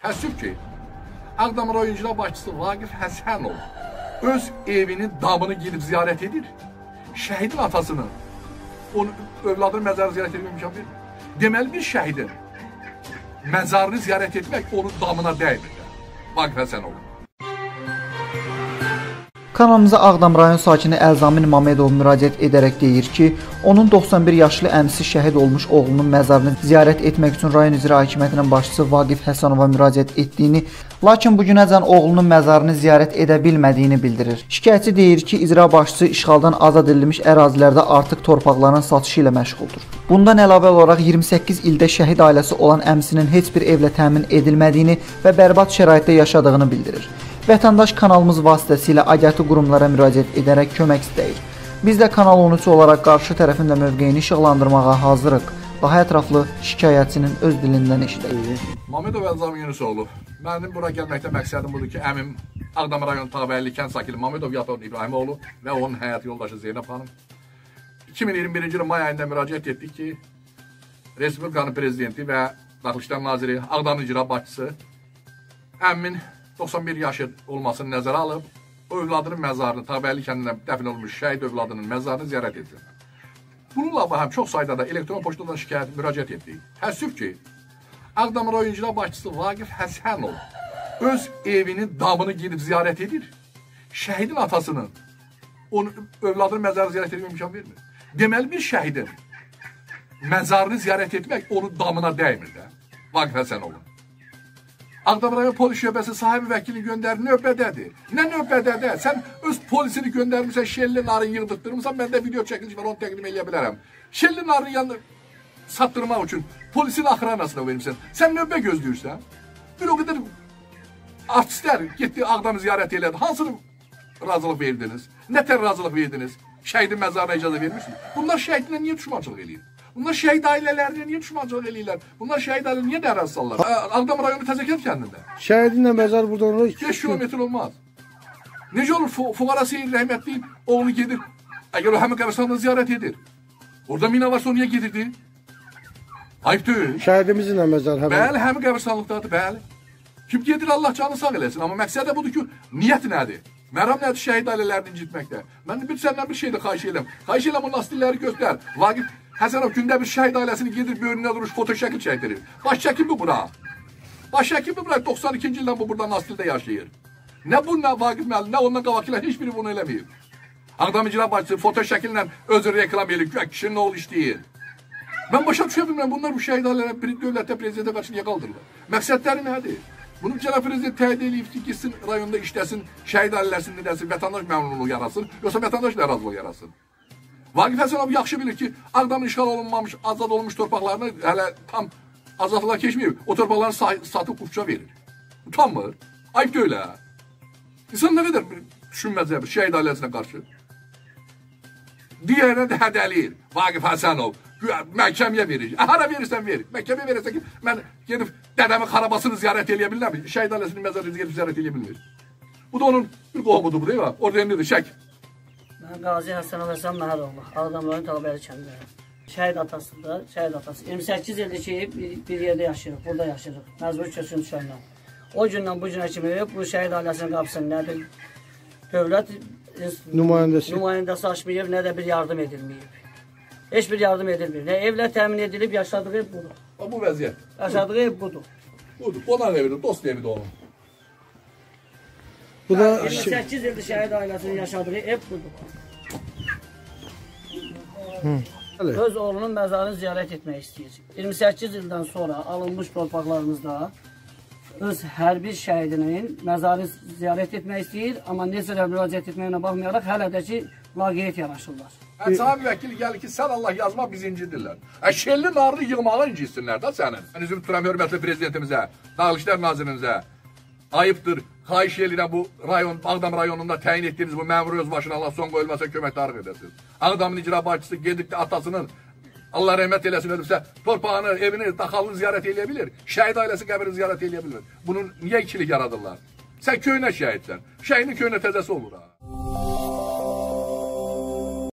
Təəssüf ki, Ağdam rayon icra başçısı Vaqif Həsənov öz evinin damını gidib ziyarət edir. Şəhidin atasını, onun övladının məzarını ziyarət etmək imkan verir. Deməli bir şəhidin məzarını ziyarət etmək onun damına dəymir. Vaqif Həsənov. Kanalımıza Ağdam rayon sakini Əlzamin Mamedov müraciət edərək deyir ki, onun 91 yaşlı əmisi şəhid olmuş oğlunun məzarını ziyarət etmək üçün rayon icra hakimiyyətinin başçısı Vaqif Həsənova müraciət etdiyini, lakin bugünəcən oğlunun məzarını ziyarət edə bilmədiyini bildirir. Şikayətçi deyir ki, icra başçısı işğaldan azad edilmiş ərazilərdə artıq torpaqların satışı ilə məşğuldur. Bundan əlavə olaraq 28 ildə şəhid ailəsi olan əmsinin heç bir evlə təmin edilmədiyini və bərbad şəraitdə yaşadığını bildirir. Vətəndaş kanalımız vasitəsilə aidiyyatı qurumlara müraciət edərək kömək istəyir. Biz də Kanal 13 olaraq qarşı tərəfin də mövqeyini işıqlandırmağa hazırıq. Daha ətraflı şikayətçinin öz dilindən eşidək. Mamedov Əlzamin Yunusoğlu, mənim bura gəlməkdə məqsədim budur ki, əmim Ağdam rayon Tağbəyli kənd sakini Mamedov Yatov İbrahimoğlu və onun həyat yoldaşı Zeynəb xanım 2021-ci ilin may ayında müraciət etdik ki, Respublikanın prezidenti və Daxili İşlər Naziri, Ağdam icra başçısı əmmin 91 yaşı olmasını nəzərə alıb, o övladının məzarını, Tağbəyli kəndində dəfn olmuş şəhid övladının məzarını ziyarət etdi. Bununla həm çox sayda da elektron poçtadan şikayət müraciət etdik. Təəssüf ki, Ağdam rayon icra başçısı Vaqif Həsənov öz evinin damını gidib ziyarət edir. Şəhidin atasının, onun övladının məzarını ziyarət etmək imkan vermir. Deməli bir şəhidin məzarını ziyarət etmək onun damına dəymir də. Vaqif Həsənovun. Ağdam rayon polis şöbəsi sahibi vəkili göndərir, növbədədir. Nə növbədədir? Sən öz polisini göndərmirsən, şelli narın yığdırtdırmırsan, mən də video çəkiliş var, onu təqdim edə bilərəm. Şelli narın yanını satdırmaq üçün polisin axranasına vermişsən. Sən növbə gözləyirsən. Bir o qədər artistlər getdi, Ağdamı ziyarət elədi. Hansını razılıq verdiniz? Nə tər razılıq verdiniz? Şəhidin məzarına icazə vermişsiniz. Bunlar şəhidinə niyə düşmançılıq eləyir? Bunlar şəhid ailələrinə niyə düşmançılıq eləyirlər? Bunlar şəhid ailələrə niyə dərhal sallar? Ağdam rayonu Təzəkent kəndində. Şəhidinlə məzar burada olur. 5 kilometr olmaz. Necə olur? Fuqara Seyir rəhmətli oğlu gedir. Əgər o həmin qəbirstanlığı ziyarət edir. Orada mina varsa o niyə gedirdi? Ayıb deyil. Şəhidimizin də məzar həmin. Bəli, həmin qəbirstanlıqdadır, bəli. Kim gedir Allah canı sağ eləsin. Amma məqsəd də budur ki, niyyət nədir? Məram nədir şəhid ailələrini incitməkdə? Mən səndən bir şey də xahiş edirəm. Xahiş edirəm o nastilləri göstər. Vaqif Həsənov gündə bir şəhid ailəsini gedir, böyrünə duruş, foto şəkil çəkdirir. Baş çəkim mi bura? Baş çəkim mi bura? 92-ci ildən bu burada nastildə yaşayır. Nə bu, nə Vaqif müəllim, nə ondan qabaqçılar, heç biri bunu eləməyib. Ağdam icra başçısı foto şəkillə özü reklam edir, güya kişinin oğlu işləyir. Mən başa düşə bilmirəm, bunlar bu şəhid ailələrə dövlətdə prezidentə qarşı niyə qaldırırlar? Məqsədləri nədir? Bunu cənab prezident təyin edib ki, gitsin rayonda işləsin, şəhid ailəsini edəsin, vətəndaş məmnunluğu yarasın, yoxsa vətəndaş narazılığı yarasın. Vaqif Həsənov yaxşı bilir ki, Ağdamın işğal olunmamış, azad olunmuş torpaqlarını hələ tam azadlığa keçməyib, o torpaqları satıb uçça verir. Utanmır, ayıb deyil hə. İnsan nə qədər düşünməzdir şəhid ailəsinə qarşı. Digərinə də hədəliyir, Vaqif Həsənov, məhkəməyə verir. Hara verirsən verir. Məhkəməyə verirsən ki, mən gedib dədəmin xarabasını ziyarət eləyə bilirəm. Şəhid ailəsinin məzarını gedib ziyarət eləyə bilmir. Bu da onun bir qohumudur bu, deyil mi? Orada nədir? Şək. Mən Qazi Həsənov Həsən Məhəroğlu, Ağdam rayon Tağbəyli kəndindəyəm. Şəhid atasıdır, şəhid atası. 28 ildir ki, bir yerdə yaşayırıq, burada yaşayırıq. Məcbur köçkün düşəndən. O gündən bu günə kimi bu şəhid ailəsinin qapısını nə bir dövlət nümayəndəsi açmayıb, nə də bir yardım edilməyib. Heç bir yardım edilmir. Nə evlə təmin edilib, yaşadığı ev budur. Bu vəziyyət. Yaşadığı ev budur. Budur, onların evidir, dost evidir onun. Bu da 28 ildir şəhid ailəsinin yaşadığı ev budur. Öz oğlunun məzarını ziyarət etmək istəyir. 28 ildən sonra alınmış torpaqlarımızda öz hər bir şəhidinin məzarını ziyarət etmək istəyir, amma necə də müraciət etməyinə baxmayaraq hələ də ki, laqiyyət yanaşırlar. Sahibi vəkili gəlir ki, sən Allah yazma biz incidirlər. Şelli narını yığmağa incitsinlər da sənin. Mən üzüm tuturam hörmətli prezidentimizə, Daxili İşlər Nazirinizə. Ayıbdır, xahiş edirəm bu rayon, Ağdam rayonunda təyin etdiyiniz bu məmur öz başına Allah son qoyulmasa köməkdarlıq edəsiniz. Ağdamın icra başçısı gedib də atasının, Allah rəhmət eləsin ölübsə, torpağını, evini, daxalını ziyarət eləyə bilir. Şəhid ailəsi qəbrini ziyarət eləyə bilir. Bunun niyə ikilik yaradırlar? Sən köynə şəhidsən. Şəhidin köynə təzəsi olur ha.